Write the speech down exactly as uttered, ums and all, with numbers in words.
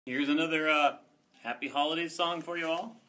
Here's another uh, happy holidays song for you all.